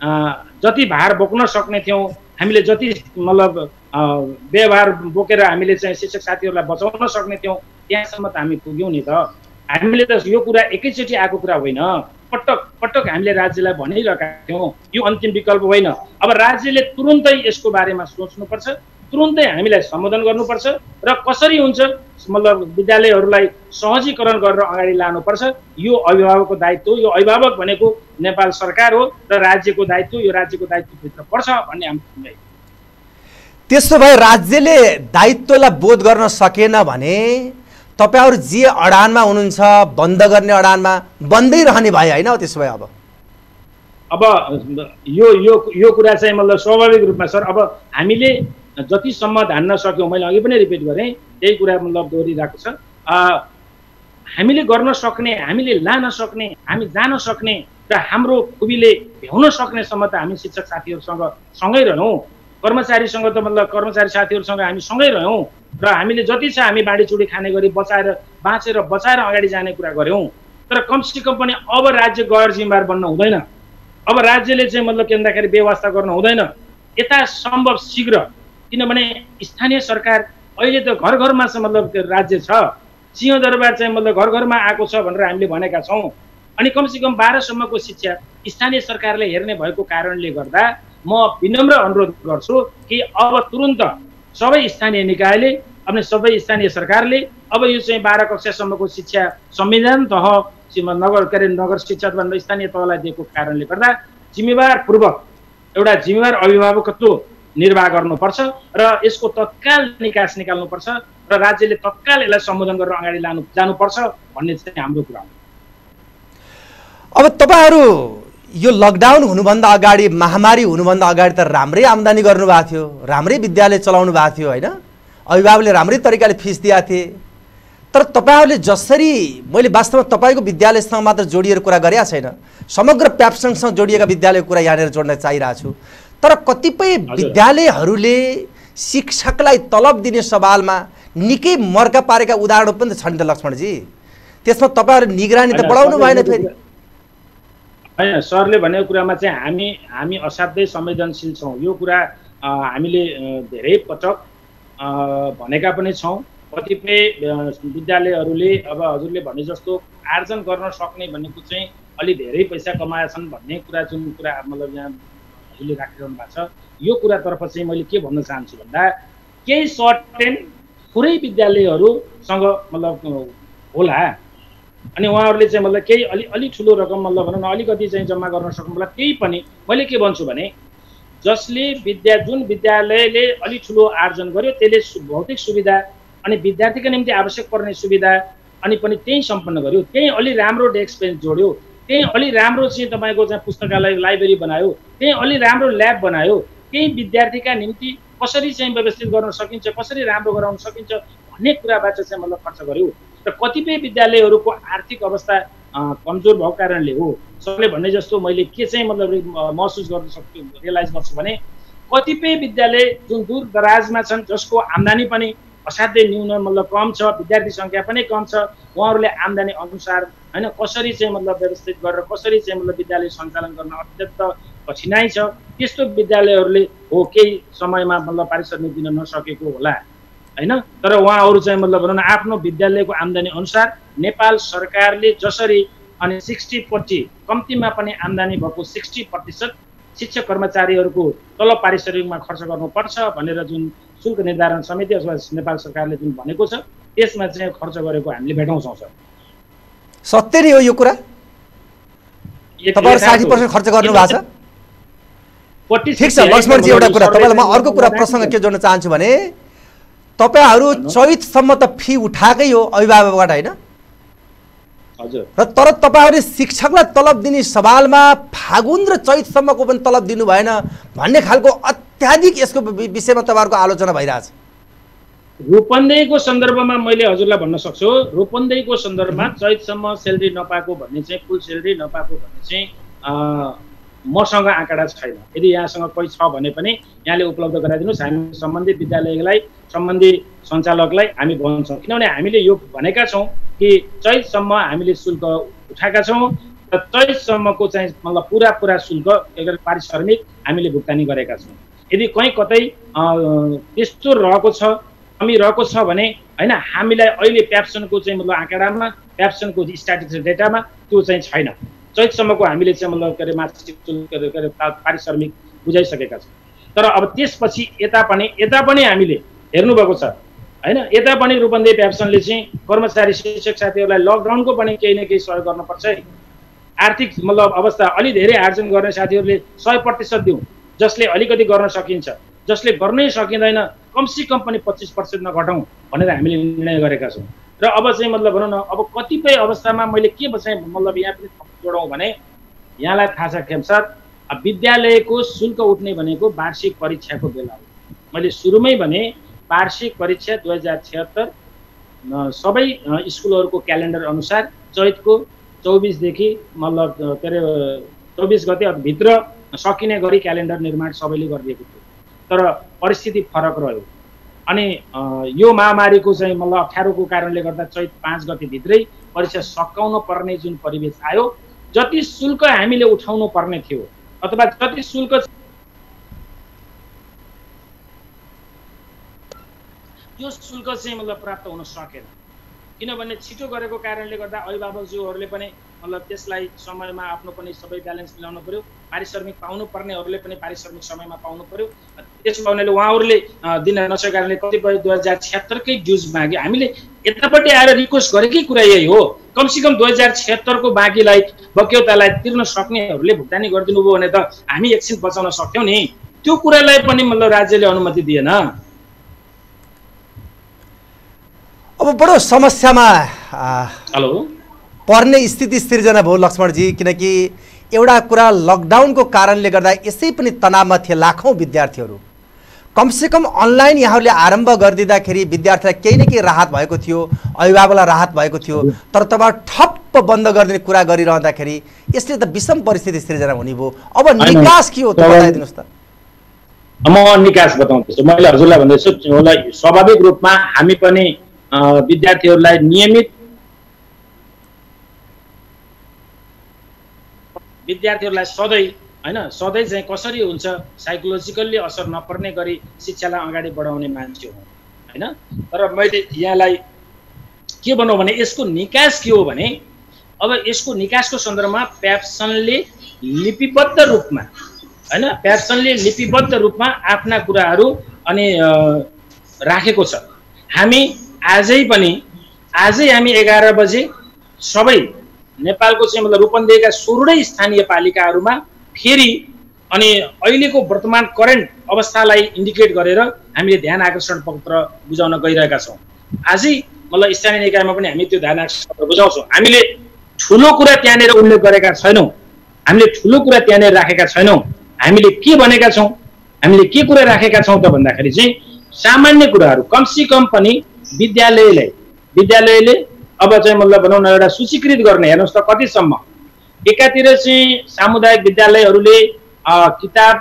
जति भार बोक्न सक्ने थियौँ, हामीले जति मतलब व्यवहार बोकेर हामीले चाहिँ शिक्षक साथीहरूलाई बचाउन सक्ने थियौँ त्यहाँसम्म त हामी पुग्यौँ नि त। हामीले त यो कुरा एकैचोटि आएको कुरा होइन, पटक पटक हामीले राज्यलाई भनिरहेका थियौँ यो अन्तिम विकल्प होइन। अब राज्यले तुरुन्तै यसको बारेमा सोच्नुपर्छ, तुरुन्तै हामीलाई सम्बोधन गर्नुपर्छ र कसरी हुन्छ मतलब विद्यालयहरूलाई सहजीकरण गरेर अगाडि लानुपर्छ। यो अभिभावकको दायित्व, यो अभिभावक भनेको नेपाल सरकार हो र राज्यको दायित्व यो राज्यको दायित्वभित्र पर्छ भन्ने हाम्रो। त्यसो भए राज्यले दायित्वलाई बोध गर्न सकेन भने तपाईहरु जे अडानमा हुनुहुन्छ, बन्द गर्ने अडानमा बन्दै रहने भए हैन? त्यसो भए अब अब यो यो यो कुरा चाहिँ मतलब स्वाभाविक रूपमा सर, अब हामीले जतिसम्म धान्न सक्यौँ, मैले अघि पनि रिपिट गरेँ त्यही कुरा मतलब दोहोरिरहेको छ। हामीले गर्न सक्ने, हामीले लान सक्ने, हामी जान सक्ने र हाम्रो खुबीले भ्याउन सक्नेसम्म त हामी शिक्षक साथीहरूसँग सँगै रह्यौँ, कर्मचारीसँग त मतलब कर्मचारी साथीहरूसँग हामी सँगै रह्यौँ र हामीले जति छ हामी बाँडीचुडी खाने गरी बचाएर बाँचेर बचाएर अगाडि जाने कुरा गऱ्यौँ। तर कमसेकम पनि अब राज्य गैर जिम्मेवार बन्न हुँदैन। अब राज्यले चाहिँ मतलब के भन्दाखेरि व्यवस्था गर्न हुँदैन यता सम्भव शीघ्र, किनभने स्थानीय सरकार अहिले त घर घरमा चाहिँ मतलब राज्य छ, सिंहदरबार चाहिँ मतलब घर घरमा आएको छ भनेर हामीले भनेका छौँ। अनि कमसेकम बाह्रसम्मको शिक्षा स्थानीय सरकारले हेर्ने भएको कारणले गर्दा म विनम्र अनुरोध गर्छु कि अब तुरुन्त सबै स्थानीय निकायले, अपने सबै स्थानीय सरकारले अब यो चाहिँ बाह्र कक्षासम्मको शिक्षा संविधान तह नगर के अरे नगर शिक्षा भन्दा स्थानीय तहलाई दिएको कारणले गर्दा जिम्मेवारपूर्वक एउटा जिम्मेवार अभिभावकत्व निर्वाह गर्नुपर्छ र यसको तत्काल निकास निकाल्नुपर्छ र राज्यले तत्काल यसलाई सम्बोधन गरेर अगाडि लानु जानुपर्छ भन्ने चाहिँ हाम्रो कुरा हो। अब तपाईहरु यो लकडाउन हुनुभन्दा अगाडि, महामारी हुनुभन्दा अगाडि त राम्रै आम्दानी गर्नुभएको थियो, राम्रै विद्यालय चलाउनु भएको थियो हैन? अभिभावकले राम्रै तरिकाले फिस दिएका थिए। तर तपाईहरुले जसरी, मैले वास्तवमा तपाईको विद्यालयसँग मात्र जोडिएर कुरा गरेका छैन, समग्र प्याप्सनसँग जोडिएका विद्यालयको कुरा यहाँनिर जोड्न चाहिरहेको छु। तर कतिपय विद्यालयहरूले शिक्षकलाई तलब दिने सवालमा निकै मर्का पारेका उदाहरण पनि त छन् त लक्ष्मणजी। त्यसमा तपाईहरुले निगरानी त बढाउनु भएन फेरि? हैन, सरले भनेको कुरामा चाहिँ हामी हामी असाध्यै संवेदनशील छौँ। यो कुरा हामीले धेरै पटक भनेका पनि छौँ। कतिपय विद्यालयहरूले अब हजुरले भने जस्तो आर्जन गर्न सक्ने भनेको चाहिँ अलि धेरै पैसा कमाएछन् भन्ने कुरा, जुन कुरा मतलब यहाँ हजुरले राखिरहनु भएको छ, यो कुरातर्फ चाहिँ मैले के भन्न चाहन्छु भन्दा केही सर्टेन थोरै विद्यालयहरूसँग मतलब होला अनि उहाँहरूले चाहिँ मतलब केही अलि अलि ठुलो रकम मतलब भनौँ न अलिकति चाहिँ जम्मा गर्न सक्नुलाई, त्यही पनि मैले के भन्छु भने जसले विद्या जुन विद्यालयले अलि ठुलो आर्जन गर्यो त्यसले भौतिक सुविधा अनि विद्यार्थीका निम्ति आवश्यक पर्ने सुविधा अनि पनि त्यही सम्पन्न गर्यो, त्यही अलि राम्रो डेस्क बेन्च जोड्यो, त्यही अलि राम्रो चाहिँ तपाईँको चाहिँ पुस्तकालय लाइब्रेरी बनायो, त्यही अलि राम्रो ल्याब बनायो, त्यही विद्यार्थीका निम्ति कसरी चाहिँ व्यवस्थित गर्न सकिन्छ, कसरी राम्रो गराउन सकिन्छ भन्ने कुराबाट चाहिँ मतलब खर्च गर्यो। र कतिपय विद्यालयहरूको आर्थिक अवस्था कमजोर भएको कारणले हो। सरले भन्ने जस्तो मैले के चाहिँ मतलब महसुस गर्न सक्छु, रियलाइज गर्छु भने कतिपय विद्यालय जुन दूर दराजमा छन्, जसको आम्दानी पनि असाध्यै न्यून मतलब कम छ, विद्यार्थी सङ्ख्या पनि कम छ, उहाँहरूले आम्दानी अनुसार होइन कसरी चाहिँ मतलब व्यवस्थित गरेर कसरी चाहिँ मतलब विद्यालय सञ्चालन गर्न अत्यन्त कठिनाइ छ। त्यस्तो विद्यालयहरूले हो केही समयमा मतलब पारिश्रमिक दिन नसकेको होला हैन, तर उहाँहरू चाहिँ मतलब भनौँ न आफ्नो विद्यालयको आम्दानी अनुसार नेपाल सरकारले जसरी अनि सिक्सटी फोर्टी कम्तीमा पनि आम्दानी भएको सिक्सटी प्रतिशत शिक्षक कर्मचारीहरूको तलब पारिश्रमिकमा खर्च गर्नुपर्छ भनेर जुन शुल्क निर्धारण समिति अथवा नेपाल सरकारले जुन भनेको छ त्यसमा चाहिँ खर्च गरेको हामीले भेटाउँछौँ सर। सत्य नै हो यो कुरा? तपाईहरु साठी प्रतिशत खर्च गर्नु भएको छ? ठिक छ लक्ष्मणजी, एउटा कुरा तपाईलाई म अर्को कुरा प्रसङ्ग के जोड्न चाहन्छु भने तपाईहरु चैतसम्म त फी उठाएकै हो अभिभावकबाट हैन? हजुर। र तर तपाईहरुले शिक्षकलाई तलब दिने सवालमा फागुन र चैतसम्मको पनि तलब दिनु भएन भन्ने खालको अत्याधिक यसको विषयमा तपाईहरुको आलोचना भइरहेछ। रूपन्देहीको सन्दर्भमा मैले हजुरलाई भन्न सक्छु, रूपन्देहीको सन्दर्भमा चैतसम्म स्यालेरी नपाएको भन्ने चाहिँ फुल स्यालेरी नपाएको भन्ने चाहिँ मसँग आँकडा छैन। यदि यहाँसँग कोही छ भने पनि यहाँले उपलब्ध गराइदिनुहोस्, हामी सम्बन्धित विद्यालयलाई सम्बन्धित सञ्चालकलाई हामी भन्छौँ। किनभने हामीले यो भनेका छौँ कि चैतसम्म हामीले शुल्क उठाएका छौँ र चैतसम्मको चाहिँ मतलब पुरा पुरा शुल्क पारिश्रमिक हामीले भुक्तानी गरेका छौँ। यदि कहीँ कतै त्यस्तो रहेको छ, कमी रहेको छ भने होइन हामीलाई अहिले प्याप्सनको चाहिँ मतलब आँकडामा प्याप्सनको स्ट्याटिस्टिक्स डेटामा त्यो चाहिँ छैन। चैतसम्मको हामीले चाहिँ मतलब के अरे मासिक शुल्क के अरे पारिश्रमिक बुझाइसकेका छौँ। तर अब त्यसपछि यता पनि यता पनि हामीले हेर्नुभएको छ हैन, यता पनि रूपन्देही प्याप्सनले चाहिँ कर्मचारी शिक्षक साथीहरूलाई लकडाउनको पनि केही न केही सहयोग गर्नुपर्छ है। आर्थिक मतलब अवस्था अलि धेरै आर्जन गर्ने साथीहरूले सय प्रतिशत दिउँ, जसले अलिकति गर्न सकिन्छ, जसले गर्नै सकिँदैन कमसे कम पनि पच्चिस प्रतिशत नघटाउँ भनेर हामीले निर्णय गरेका छौँ। र अब चाहिँ मतलब भनौँ न अब कतिपय अवस्थामा मैले के चाहिँ मतलब यहाँ पनि जोडौँ भने यहाँलाई थाहा छ खेमसार विद्यालयको शुल्क उठ्ने भनेको वार्षिक परीक्षाको बेला हो। मैले सुरुमै भने वार्षिक परीक्षा दुई हजार छिहत्तर सबै स्कुलहरूको क्यालेन्डर अनुसार चैतको चौबिसदेखि मतलब के अरे चौबिस गते भित्र सकिने गरी क्यालेन्डर निर्माण सबैले गरिदिएको थियो, तर परिस्थिति फरक रह्यो। अनि यो महामारीको चाहिँ मतलब अप्ठ्यारोको कारणले गर्दा चैत पाँच गते भित्रै परीक्षा सकाउनु पर्ने जुन परिवेश आयो, जति शुल्क हामीले उठाउनु पर्ने थियो अथवा जति शुल्क त्यो शुल्क चाहिँ मतलब प्राप्त हुन सकेन, किनभने छिटो गरेको कारणले गर्दा अभिभावकज्यूहरूले पनि मतलब त्यसलाई समयमा आफ्नो पनि सबै ब्यालेन्स मिलाउनु पर्यो, पारिश्रमिक पाउनु पर्नेहरूले पनि पारिश्रमिक समयमा पाउनु पर्यो। त्यसो हुनाले उहाँहरूले दिन नसकेको कारणले कतिपय दुई हजार छिहत्तरकै ड्युज माग्यो। हामीले यतापट्टि आएर रिक्वेस्ट गरेकै कुरा यही हो, कमसेकम दुई हजार छिहत्तरको बाँकीलाई बक्यौतालाई तिर्न सक्नेहरूले भुक्तानी गरिदिनु भयो भने त हामी एकछिन बचाउन सक्थ्यौँ नि। त्यो कुरालाई पनि मतलब राज्यले अनुमति दिएन। अब बडो समस्यामा हेलो पर्ने स्थिति सिर्जना भयो लक्ष्मणजी, किनकि एउटा कुरा लकडाउनको कारणले गर्दा यसै पनि तनावमा थिए लाखौँ विद्यार्थीहरू। कमसेकम अनलाइन यहाँहरूले आरम्भ गरिदिँदाखेरि विद्यार्थीलाई केही न केही राहत भएको थियो, अभिभावकलाई राहत भएको थियो, तर तपाईँ ठप्प बन्द गरिदिने कुरा गरिरहँदाखेरि यसले त विषम परिस्थिति सिर्जना हुने भयो। अब निकास के हो त बताइदिनुहोस् त। म निकास बताउँदैछु, मैले हजुरलाई भन्दैछु स्वाभाविक रूपमा हामी पनि विद्यार्थीहरूलाई नियमित विद्यार्थीहरूलाई सधैँ हैन सधैँ चाहिँ कसरी हुन्छ साइकोलोजिकल्ली असर नपर्ने गरी शिक्षालाई अगाडि बढाउने मान्छे हो हैन। तर मैले यहाँलाई के भनौँ भने यसको निकास के हो भने अब यसको निकासको सन्दर्भमा प्याप्सनले लिपिबद्ध रूपमा हैन प्याप्सनले लिपिबद्ध रूपमा आफ्ना कुराहरू अनि राखेको छ। हामी आजै पनि आजै हामी एघार बजे सबै नेपालको चाहिँ मतलब रूपन्देहीका सोह्रै स्थानीय पालिकाहरूमा फेरि अनि अहिलेको वर्तमान करेन्ट अवस्थालाई इन्डिकेट गरेर हामीले ध्यान आकर्षण पत्र बुझाउन गइरहेका छौँ। आजै मतलब स्थानीय निकायमा पनि हामी त्यो ध्यान आकर्षण पत्र बुझाउँछौँ। हामीले ठुलो कुरा त्यहाँनिर उल्लेख गरेका छैनौँ, हामीले ठुलो कुरा त्यहाँनिर राखेका छैनौँ। हामीले के भनेका छौँ, हामीले के कुरा राखेका छौँ त भन्दाखेरि चाहिँ सामान्य कुराहरू कमसे कम पनि विद्यालयले विद्यालयले अब चाहिँ मतलब भनौँ न एउटा सूचीकृत गर्ने। हेर्नुहोस् त कतिसम्म एकातिर चाहिँ सामुदायिक विद्यालयहरूले किताब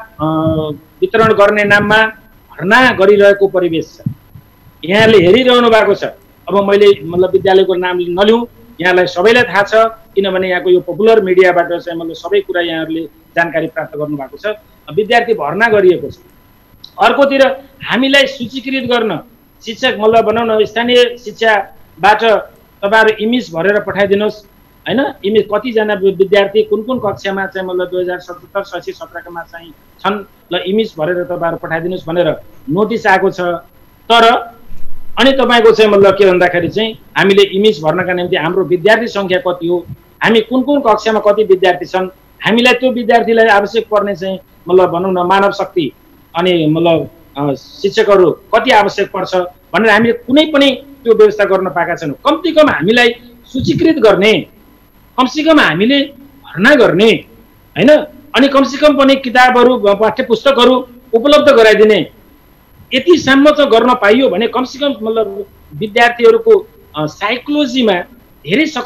वितरण गर्ने नाममा भर्ना गरिरहेको परिवेश छ, यहाँले हेरिरहनु भएको छ। अब मैले मतलब विद्यालयको नाम नलिउँ, यहाँलाई सबैलाई थाहा छ, किनभने यहाँको यो पपुलर मिडियाबाट चाहिँ मतलब सबै कुरा यहाँहरूले जानकारी प्राप्त गर्नु भएको छ। विद्यार्थी भर्ना गरिएको छ। अर्कोतिर हामीलाई सूचीकृत गर्न शिक्षक मतलब भनौँ न स्थानीय शिक्षाबाट तपाईँहरू इमेज भरेर पठाइदिनुहोस् हैन। इमेज कतिजना विद्यार्थी कुन कुन कक्षामा चाहिँ मतलब दुई हजार सतहत्तर साठी सत्रकामा चाहिँ छन् ल इमेज भरेर तपाईँहरू पठाइदिनुहोस् भनेर नोटिस आएको छ। तर अनि तपाईँको चाहिँ मतलब के भन्दाखेरि चाहिँ हामीले इमेज भर्नका निम्ति हाम्रो विद्यार्थी सङ्ख्या कति हो, हामी कुन कुन कक्षामा कति विद्यार्थी छन्, हामीलाई त्यो विद्यार्थीलाई आवश्यक पर्ने चाहिँ मतलब भनौँ न मानव शक्ति अनि मतलब शिक्षकहरू कति आवश्यक पर्छ भनेर हामीले कुनै पनि त्यो व्यवस्था गर्न पाएका छैनौँ। कमसेकम हामीलाई सूचीकृत गर्ने, कमसेकम हामीले भर्ना गर्ने हैन, अनि कमसेकम पनि किताबहरू पाठ्य पुस्तकहरू उपलब्ध गराइदिने यतिसम्म चाहिँ गर्न पाइयो भने कमसेकम मतलब विद्यार्थीहरूको साइकोलोजीमा धेरै सक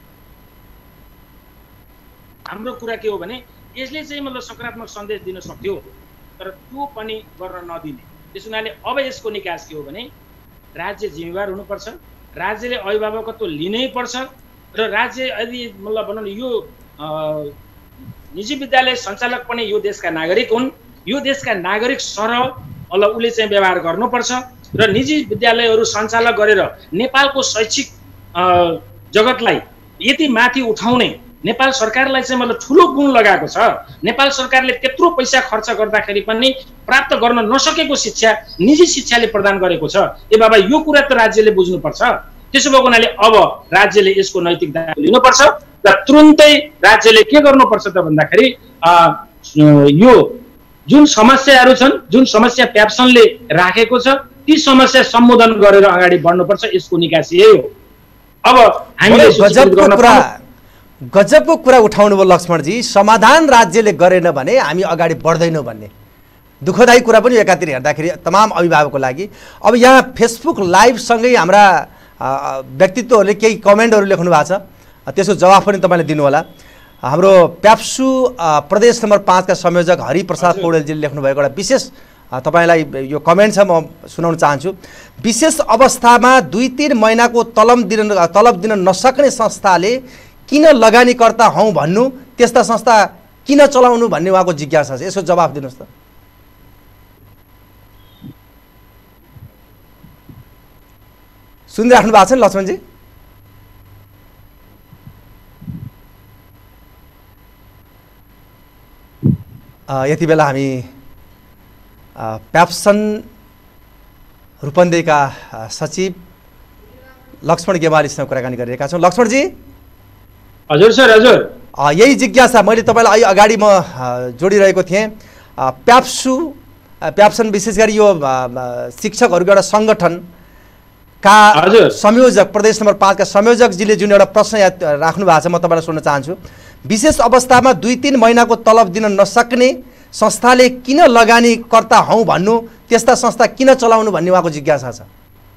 हाम्रो कुरा के हो भने यसले चाहिँ मतलब सकारात्मक सन्देश दिन सक्थ्यो, तर त्यो पनि गर्न नदिने। त्यस हुनाले अब यसको निकास के हो भने राज्य जिम्मेवार हुनुपर्छ, राज्यले अभिभावकत्व लिनै पर्छ र राज्य यदि मतलब भनौँ न यो निजी विद्यालय सञ्चालक पनि यो देशका नागरिक हुन्, यो देशका नागरिक सरह मतलब उसले चाहिँ व्यवहार गर्नुपर्छ र निजी विद्यालयहरू सञ्चालक गरेर नेपालको शैक्षिक जगतलाई यति माथि उठाउने नेपाल सरकारलाई चाहिँ मतलब ठुलो गुण लगाएको छ। नेपाल सरकारले त्यत्रो पैसा खर्च गर्दाखेरि पनि प्राप्त गर्न नसकेको शिक्षा निजी शिक्षाले प्रदान गरेको छ। ए बाबा यो कुरा त राज्यले बुझ्नुपर्छ। त्यसो भएको हुनाले अब राज्यले यसको नैतिक दायित्व लिनुपर्छ र तुरुन्तै राज्यले के गर्नुपर्छ त भन्दाखेरि यो जुन समस्याहरू छन्, जुन समस्या प्याप्सनले राखेको छ, ती समस्या सम्बोधन गरेर अगाडि बढ्नुपर्छ। यसको निकासी यही हो। अब हामीले गजबको कुरा गजबको कुरा उठाउनु भयो लक्ष्मणजी। समाधान राज्यले गरेन भने हामी अगाडि बढ्दैनौँ भन्ने दुःखदायी कुरा पनि एकातिर हेर्दाखेरि तमाम अभिभावकको लागि। अब यहाँ फेसबुक लाइभसँगै हाम्रा व्यक्तित्वहरूले केही कमेन्टहरू लेख्नु भएको छ, त्यसको जवाफ पनि तपाईँले दिनु होला। हाम्रो प्याप्सु प्रदेश नम्बर पाँचका संयोजक हरिप्रसाद पौडेलजीले लेख्नुभएको एउटा विशेष तपाईँलाई यो कमेन्ट छ, म सुनाउन चाहन्छु। विशेष अवस्थामा दुई तीन महिनाको तलब दिन तलब दिन नसक्ने संस्थाले किन लगानीकर्ता हौँ भन्नु, त्यस्ता संस्था किन चलाउनु भन्ने उहाँको जिज्ञासा छ। यसको जवाफ दिनुहोस् त। सुनिराख्नु भएको छ नि लक्ष्मणजी? यति बेला हामी प्याप्सन रूपन्देहीका सचिव लक्ष्मण गेवालीसँग कुराकानी गरिरहेका छौँ। लक्ष्मणजी। हजुर सर। हजुर, यही जिज्ञासा मैले तपाईँलाई अगाडि म जोडिरहेको थिएँ। प्याप्सु प्याप्सन विशेष गरी यो शिक्षकहरूको एउटा सङ्गठनका संयोजक प्रदेश नम्बर पाँचका संयोजकजीले जुन एउटा प्रश्न यहाँ राख्नु भएको छ, म तपाईँलाई सोध्न चाहन्छु। विशेष अवस्थामा दुई तीन महिनाको तलब दिन नसक्ने संस्थाले किन लगानीकर्ता हौँ भन्नु, त्यस्ता संस्था किन चलाउनु भन्ने उहाँको जिज्ञासा छ।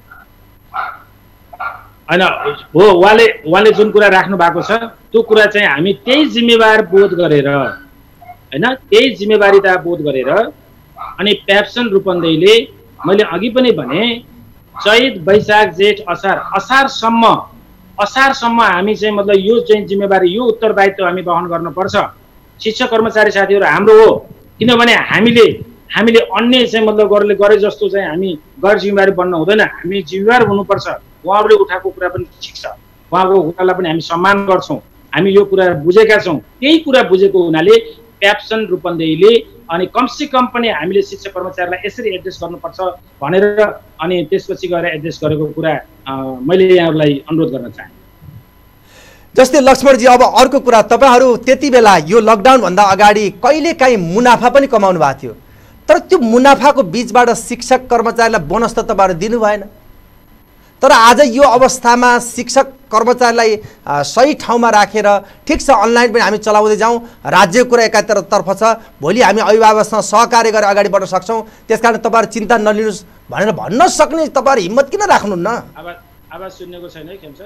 होइन हो, उहाँले उहाँले जुन कुरा राख्नु भएको छ त्यो कुरा चाहिँ हामी त्यही जिम्मेवार बोध गरेर होइन त्यही जिम्मेवारीता बोध गरेर अनि प्याप्सन रूपन्देहीले मैले अघि पनि भने चैत वैशाख जेठ असार असारसम्म असारसम्म हामी चाहिँ मतलब यो चाहिँ जिम्मेवारी यो उत्तरदायित्व हामी वहन गर्नुपर्छ। शिक्षक कर्मचारी साथीहरू हाम्रो हो, किनभने हामीले हामीले अन्य चाहिँ मतलब गरेर गरे जस्तो चाहिँ हामी गैर जिम्मेवारी बन्न हुँदैन। हामी जिम्मेवार हुनुपर्छ। उहाँहरूले उठाएको कुरा पनि ठिक छ, उहाँको कुरालाई पनि हामी सम्मान गर्छौँ। हामी यो कुरा बुझेका छौँ। त्यही कुरा बुझेको हुनाले प्याप्सन रूपन्देहीले अनि कमसे कम पनि हामीले शिक्षक कर्मचारीलाई यसरी एड्रेस गर्नुपर्छ भनेर अनि त्यसपछि गएर एड्रेस गरेको कुरा मैले यहाँहरूलाई अनुरोध गर्न चाहे। जस्तै लक्ष्मणजी, अब अर्को कुरा, तपाईँहरू त्यति बेला यो लकडाउनभन्दा अगाडि कहिलेकाहीँ मुनाफा पनि कमाउनु भएको थियो, तर त्यो मुनाफाको बिचबाट शिक्षक कर्मचारीलाई बोनस त तपाईँहरू दिनु भएन। तर आज यो अवस्थामा शिक्षक कर्मचारीलाई सही ठाउँमा राखेर ठिक छ अनलाइन पनि हामी चलाउँदै जाउँ, राज्यको कुरा एकातर्फ छ, भोलि हामी अभिभावकसँग सहकार्य गरेर अगाडि बढ्न सक्छौँ, त्यसकारण तपाईँहरू चिन्ता नलिनुहोस् भनेर भन्न सक्ने तपाईँहरू हिम्मत किन राख्नुहुन्न? आवाज सुन्नेको छैन है खेम सर।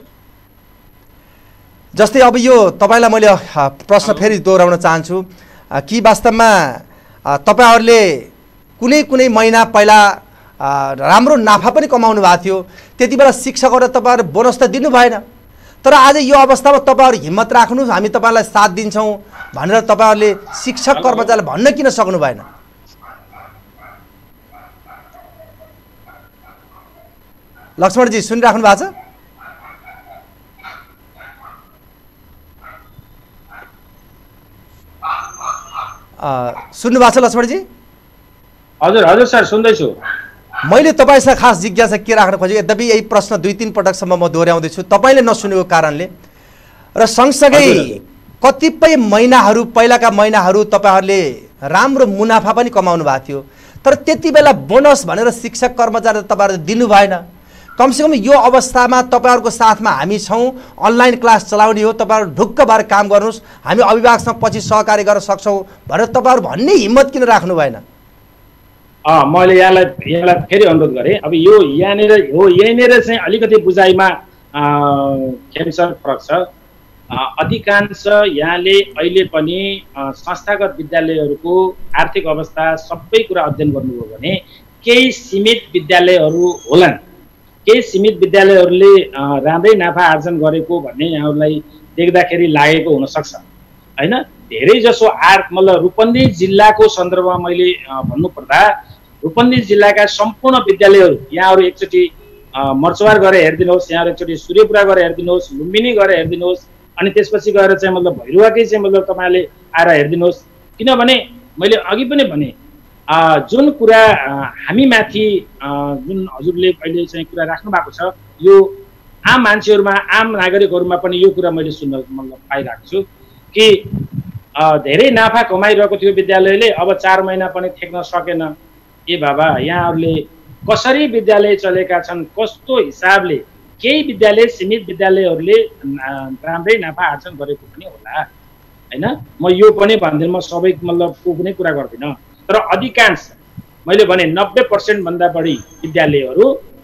जस्तै अब यो तपाईँलाई मैले प्रश्न फेरि दोहोऱ्याउन चाहन्छु कि वास्तवमा तपाईँहरूले कुनै कुनै महिना पहिला राम्रो नाफा पनि कमाउनु भएको थियो, त्यति बेला शिक्षकहरूलाई तपाईँहरू बोनस त दिनु भएन। तर आज यो अवस्थामा तपाईँहरू हिम्मत राख्नुहोस्, हामी तपाईँलाई साथ दिन्छौँ भनेर तपाईँहरूले शिक्षक कर्मचारीलाई भन्न किन सक्नु भएन? लक्ष्मणजी सुनिराख्नु भएको छ? सुन्नु भएको छ लक्ष्मणजी? हजुर हजुर सर सुन्दैछु। मैले तपाईँसँग खास जिज्ञासा के राख्न खोजेँ, यद्यपि यही प्रश्न दुई तिन पटकसम्म म दोहोऱ्याउँदैछु तपाईँले नसुनेको कारणले, र सँगसँगै कतिपय महिनाहरू पहिलाका महिनाहरू तपाईँहरूले राम्रो मुनाफा पनि कमाउनु भएको थियो, तर त्यति बेला बोनस भनेर शिक्षक कर्मचारी तपाईँहरूले दिनु भएन। कमसेकम यो अवस्थामा तपाईँहरूको साथमा हामी छौँ, अनलाइन क्लास चलाउने हो, तपाईँहरू ढुक्क भएर काम गर्नुहोस्, हामी अभिभावकसँग पछि सहकार्य गर्न सक्छौँ भनेर तपाईँहरू भन्ने हिम्मत किन राख्नु भएन? अँ मैले यहाँलाई यहाँलाई फेरि अनुरोध गरेँ। अब यो यहाँनिर हो यहीँनिर चाहिँ अलिकति बुझाइमा खेमसर फरक छ। अधिकांश यहाँले अहिले पनि संस्थागत विद्यालयहरूको आर्थिक अवस्था सबै कुरा अध्ययन गर्नुभयो भने केही सीमित विद्यालयहरू होलान्, केही सीमित विद्यालयहरूले राम्रै नाफा आर्जन गरेको भन्ने यहाँहरूलाई देख्दाखेरि लागेको हुनसक्छ होइन। धेरै जसो आर्ट मतलब रूपन्देही जिल्लाको सन्दर्भमा मैले भन्नुपर्दा रूपन्देही जिल्लाका सम्पूर्ण विद्यालयहरू यहाँहरू एकचोटि मर्चवार गएर हेरिदिनुहोस्, यहाँहरू एकचोटि सूर्यपुरा गएर हेरिदिनुहोस्, लुम्बिनी गएर हेरिदिनुहोस्, अनि त्यसपछि गएर चाहिँ मतलब भैरुवाकै चाहिँ मतलब तपाईँले आएर हेरिदिनुहोस्। किनभने मैले अघि पनि भने जुन कुरा हामी माथि जुन हजुरले अहिले चाहिँ कुरा राख्नु भएको छ, यो आम मान्छेहरूमा आम नागरिकहरूमा पनि यो कुरा मैले सुन्न मतलब पाइरहेको छु कि धेरै नाफा कमाइरहेको थियो विद्यालयले, अब चार महिना पनि थेक्न सकेन। ए बाबा, यहाँहरूले कसरी विद्यालय चलेका छन्, कस्तो हिसाबले? केही विद्यालय, सीमित विद्यालयहरूले राम्रै नाफा आर्जन गरेको पनि होला हैन। म यो पनि भन्दिनँ, म सबै मतलब को पनि कुरा गर्दिनँ, तर अधिकांश मैले भने नब्बे पर्सेन्ट भन्दा बढी विद्यालयहरू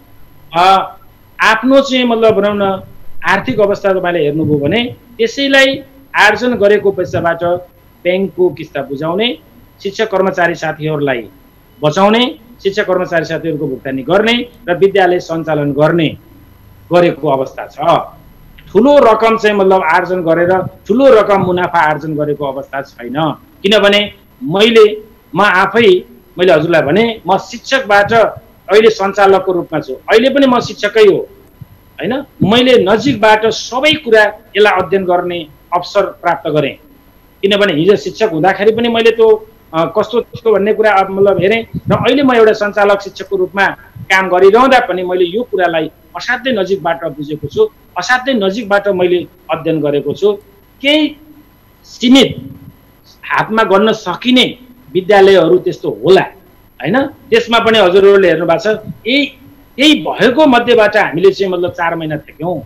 आफ्नो चाहिँ मतलब भनौँ न आर्थिक अवस्था तपाईँले हेर्नुभयो भने त्यसैलाई आर्जन गरेको पैसाबाट ब्याङ्कको किस्ता बुझाउने, शिक्षक कर्मचारी साथीहरूलाई बचाउने, शिक्षक कर्मचारी साथीहरूको भुक्तानी गर्ने र विद्यालय सञ्चालन गर्ने गरेको अवस्था छ। ठुलो रकम चाहिँ मतलब आर्जन गरेर ठुलो रकम मुनाफा आर्जन गरेको अवस्था छैन। किनभने मैले म आफै मैले हजुरलाई भने म शिक्षकबाट अहिले सञ्चालकको रूपमा छु, अहिले पनि म शिक्षकै हो हैन। मैले नजिकबाट सबै कुरा यसलाई अध्ययन गर्ने अवसर प्राप्त गरेँ। किनभने हिजो शिक्षक हुँदाखेरि पनि मैले त्यो कस्तो थियो भन्ने कुरा मतलब हेरेँ र अहिले म एउटा सञ्चालक शिक्षकको रूपमा काम गरिरहँदा पनि मैले यो कुरालाई असाध्यै नजिकबाट बुझेको छु, असाध्यै नजिकबाट मैले अध्ययन गरेको छु। केही सीमित हातमा गर्न सकिने विद्यालयहरू त्यस्तो होला हैन, त्यसमा पनि हजुरहरूले हेर्नु भएको छ। यही यही भएको मध्येबाट हामीले चाहिँ मतलब चार महिना थेक्यौँ।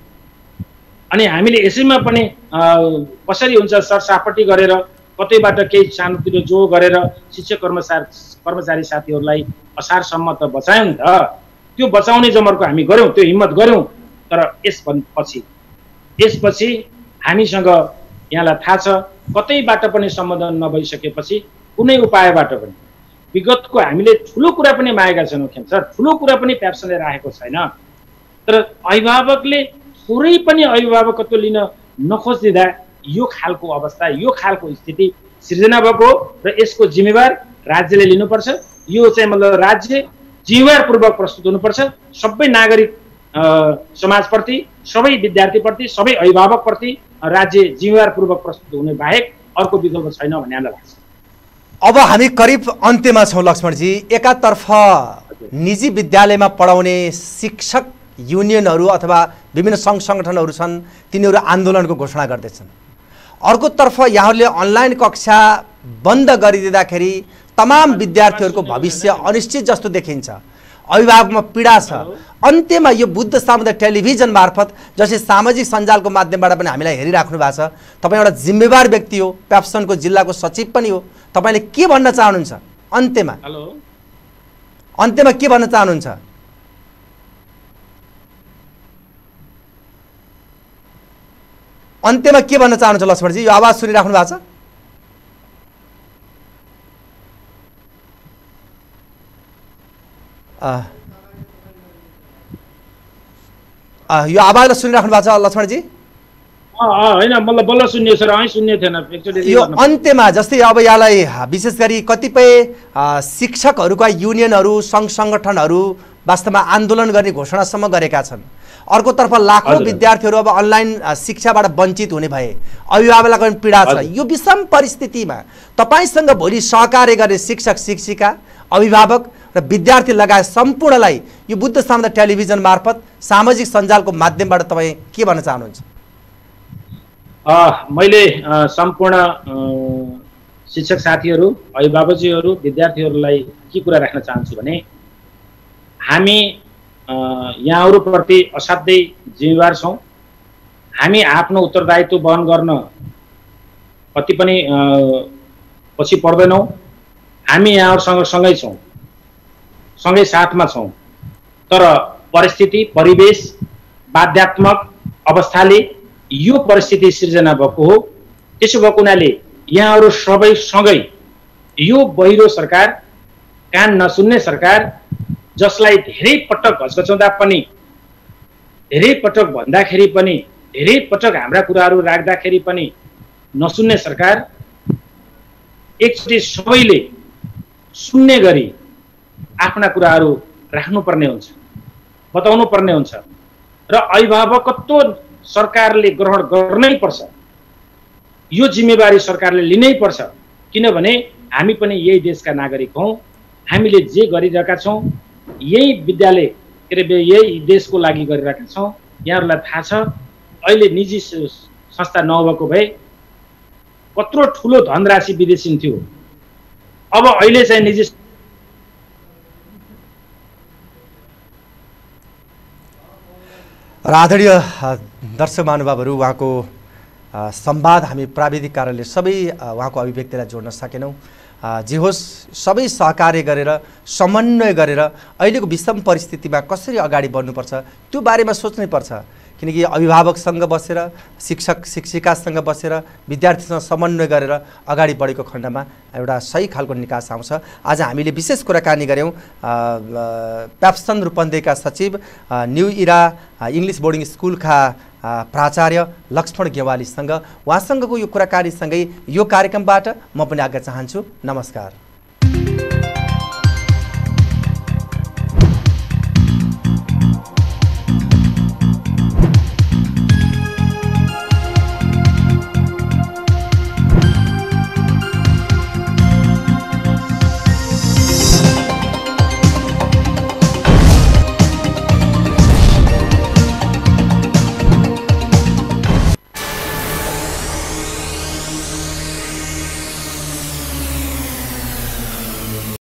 अनि हामीले यसैमा पनि कसरी हुन्छ सरसापट्टि गरेर कतैबाट केही सानोतिनो जो गरेर शिक्षक कर्मचारी कर्मचारी साथीहरूलाई असारसम्म त बचायौँ नि त। त्यो बचाउने जमर्को हामी गऱ्यौँ, त्यो हिम्मत गऱ्यौँ। तर यसपछि यसपछि हामीसँग यहाँलाई थाहा छ कतैबाट पनि समाधान नभइसकेपछि कुनै उपायबाट पनि विगतको हामीले ठुलो कुरा पनि मागेका छैनौँ खेम सर, ठुलो कुरा पनि प्याप्सनले राखेको छैन। तर अभिभावकले थोरै पनि अभिभावकत्व लिन नखोजिदिँदा यो खालको अवस्था, यो खालको स्थिति सिर्जना भएको र यसको जिम्मेवार राज्यले लिनुपर्छ। यो चाहिँ मतलब राज्य जिम्मेवारपूर्वक प्रस्तुत हुनुपर्छ। सबै नागरिक समाजप्रति, सबै विद्यार्थीप्रति, सबै अभिभावकप्रति राज्य जिम्मेवारपूर्वक प्रस्तुत हुने बाहेक अर्को विकल्प छैन भन्ने हामीलाई लाग्छ। अब हामी करिब अन्त्यमा छौँ लक्ष्मणजी। एकातर्फ निजी विद्यालयमा पढाउने शिक्षक युनियनहरू अथवा विभिन्न सङ्घ सङ्गठनहरू छन्, तिनीहरू आन्दोलनको घोषणा गर्दैछन्। अर्कोतर्फ यहाँहरूले अनलाइन कक्षा बन्द गरिदिँदाखेरि तमाम विद्यार्थीहरूको भविष्य अनिश्चित जस्तो देखिन्छ, अभिभावकमा पीडा छ। अन्त्यमा यो बुद्ध सामुदायिक टेलिभिजन मार्फत जसले सामाजिक सञ्जालको माध्यमबाट पनि हामीलाई हेरिराख्नु भएको छ, तपाईँ एउटा जिम्मेवार व्यक्ति हो, प्याप्सनको जिल्लाको सचिव पनि हो, तपाईँले के भन्न चाहनुहुन्छ अन्त्यमा? हेलो, अन्त्यमा के भन्न चाहनुहुन्छ? अन्त्यमा के भन्न चाहनुहुन्छ लक्ष्मणजी? यो आवाज सुनिराख्नु भएको छ? यो आवाजलाई सुनिराख्नु भएको छ लक्ष्मणजी? होइन मतलब बल्ल सुन्ने सर, अहिले सुन्ने थिएन। यो अन्त्यमा जस्तै अब यहाँलाई विशेष गरी कतिपय शिक्षकहरूका युनियनहरू सङ्घ सङ्गठनहरू वास्तवमा आन्दोलन गर्ने घोषणासम्म गरेका छन्। अर्कोतर्फ लाखौँ विद्यार्थीहरू अब अनलाइन शिक्षाबाट वञ्चित हुने भए, अभिभावकलाई पनि पीडा छ। यो विषम परिस्थितिमा तपाईँसँग भोलि सहकार्य गर्ने शिक्षक शिक्षिका, अभिभावक र विद्यार्थी लगायत सम्पूर्णलाई यो बुद्ध सामुदायिक टेलिभिजन मार्फत सामाजिक सञ्जालको माध्यमबाट तपाईँ के भन्न चाहनुहुन्छ? मैले सम्पूर्ण शिक्षक साथीहरू, अभिभावकजीहरू, विद्यार्थीहरूलाई के कुरा राख्न चाहन्छु भने हामी यहाँहरूप्रति असाध्यै जिम्मेवार छौँ। हामी आफ्नो उत्तरदायित्व वहन गर्न कति पनि पछि पर्दैनौँ। हामी यहाँहरूसँग सँगै छौँ, सँगै साथमा छौँ। तर परिस्थिति, परिवेश, बाध्यात्मक अवस्थाले यो परिस्थिति सिर्जना भएको हो। त्यसो भएको हुनाले यहाँहरू सबै सँगै यो बहिरो सरकार, कान नसुन्ने सरकार, जसलाई धेरै पटक घचघचाउँदा पनि, धेरै पटक भन्दाखेरि पनि, धेरै पटक हाम्रा कुराहरू राख्दाखेरि पनि नसुन्ने सरकार, एकचोटि सबैले सुन्ने गरी आफ्ना कुराहरू राख्नुपर्ने हुन्छ, बताउनु पर्ने हुन्छ र अभिभावकत्व सरकारले ग्रहण गर्नै पर्छ। यो जिम्मेवारी सरकारले लिनै पर्छ, किनभने हामी पनि यही देशका नागरिक हौँ। हामीले जे गरिरहेका छौँ यही विद्यालय के अरे यही देशको लागि गरिरहेका छौँ। यहाँहरूलाई थाहा छ अहिले निजी संस्था नभएको भए कत्रो ठुलो धनराशि विदेशी थियो। अब अहिले चाहिँ निजी र आदरणीय दर्शक महानुभावहरू, उहाँको संवाद हामी प्राविधिक कारणले सबै उहाँको अभिव्यक्तिलाई जोड्न सकेनौँ। जे होस्, सबै सहकार्य गरेर समन्वय गरेर अहिलेको विषम परिस्थितिमा कसरी अगाडि बढ्नुपर्छ त्यो बारेमा सोच्नै पर्छ। किनकि अभिभावकसँग बसेर, शिक्षक शिक्षिकासँग बसेर, विद्यार्थीसँग समन्वय गरेर अगाडि बढेको खण्डमा एउटा सही खालको निकास आउँछ। आज हामीले विशेष कुराकानी गऱ्यौँ प्याप्सन रूपन्देहीका सचिव, न्यू इरा इङ्ग्लिस बोर्डिङ स्कुलका प्राचार्य लक्ष्मण गेवालीसँग। उहाँसँगको यो कुराकानीसँगै यो कार्यक्रमबाट म पनि आज्ञा चाहन्छु। नमस्कार।